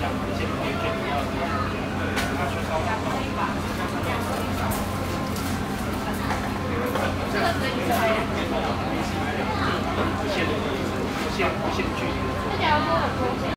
像一些可以最主要的，它去烧烤。这个可以无限距离的。